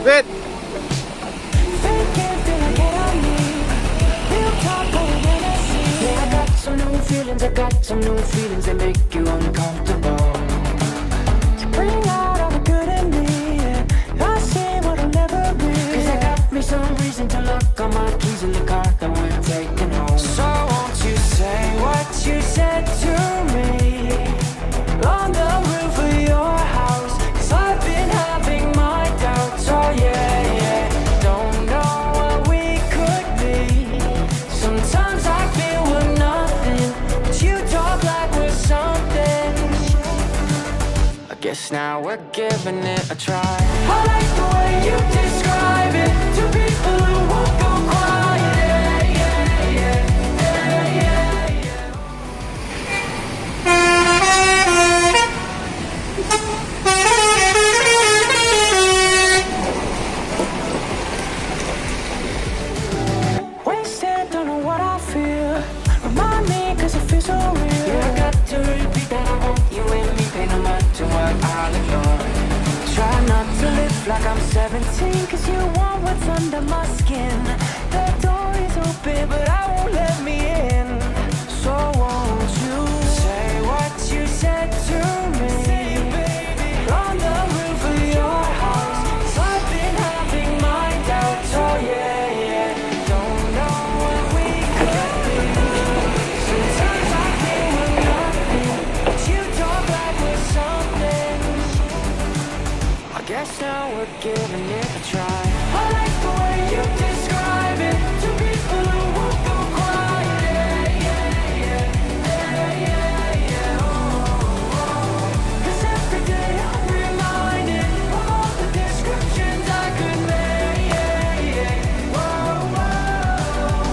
Wait! I got some new feelings that make you uncomfortable. You bring out all the good in me, yeah. I see what I'll never be, 'cause I got me some reason to look on my keys in the car that we're taking home. So won't you say what you said to me on the roof of your house, 'cause I've been having my doubts, oh yeah, yeah. Don't know what we could be. Sometimes I feel we're nothing, but you talk like we're something. I guess now we're giving it a try. I like the way you describe it to people who won't go quiet. Yeah, yeah, yeah, yeah, yeah. Wasted, don't know what I feel. Remind me, 'cause it feels so real. Yeah, I got to repeat that I want you and me, pay no mind to what I'll ignore. Try not to live like I'm 17, 'cause you want what's under my skin. The door is open, but I won't let me in. So won't you say what you said to me on the roof of your house, 'cause I've been having my doubts, oh yeah, yeah. Don't know what we could be. Sometimes I feel we're nothing, but you talk like we're something. I guess now we're giving it a try. I like the way you describe it to people who won't go quiet. Yeah, yeah, yeah, yeah, yeah. Oh, oh. 'Cause every day I'm reminded of all the descriptions I could make. Yeah, yeah. Whoa, whoa.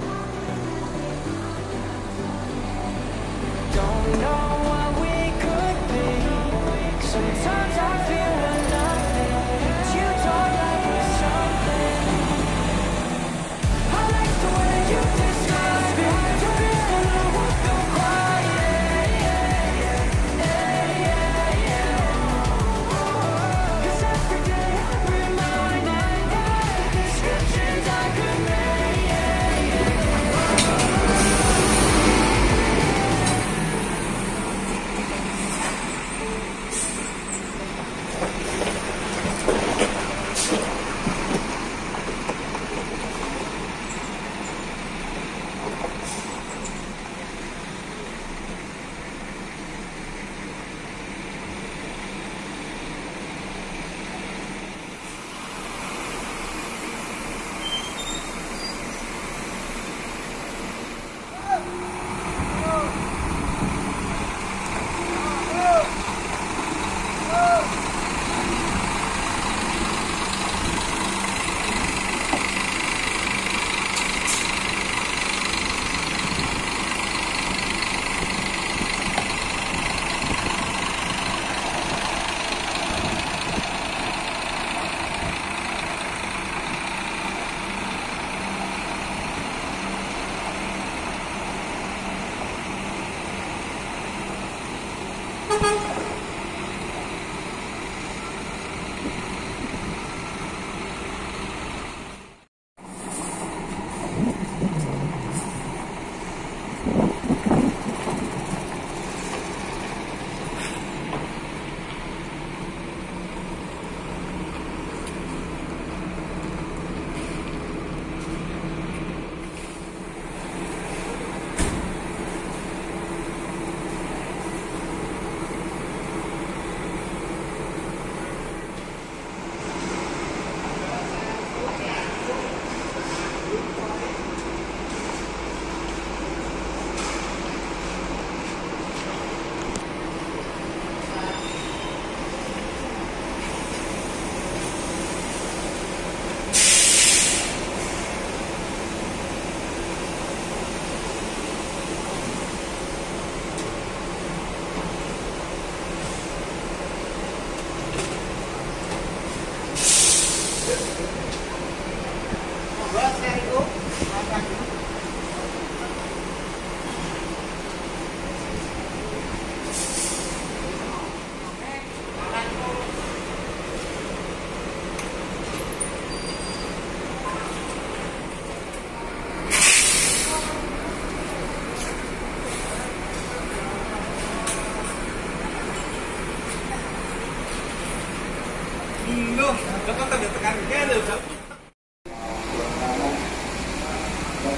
Don't know what we could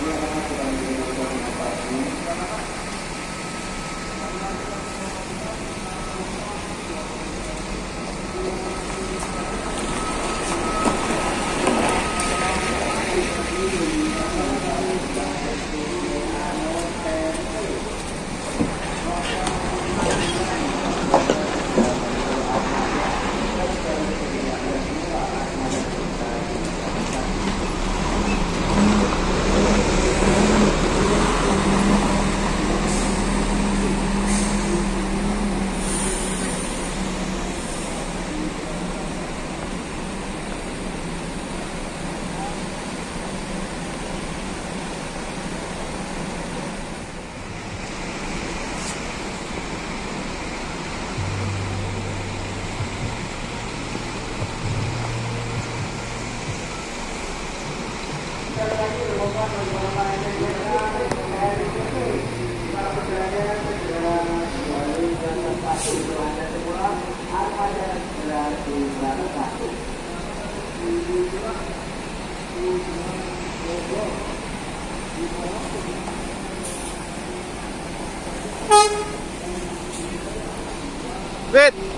Wait.